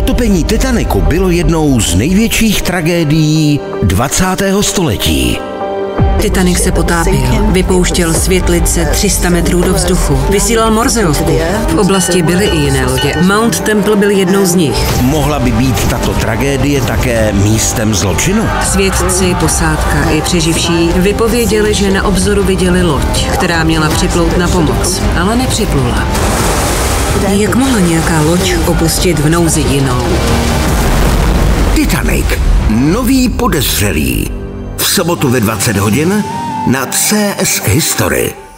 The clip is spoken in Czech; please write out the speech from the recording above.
Potopení Titanicu bylo jednou z největších tragédií 20. století. Titanic se potápěl, vypouštěl světlice 300 metrů do vzduchu, vysílal morzeovku. V oblasti byly i jiné lodě. Mount Temple byl jednou z nich. Mohla by být tato tragédie také místem zločinu? Svědci, posádka i přeživší vypověděli, že na obzoru viděli loď, která měla připlout na pomoc, ale nepřiplula. Jak mohla nějaká loď opustit v nouzi jinou? Titanic. Nový podezřelý. V sobotu ve 20 hodin na CS History.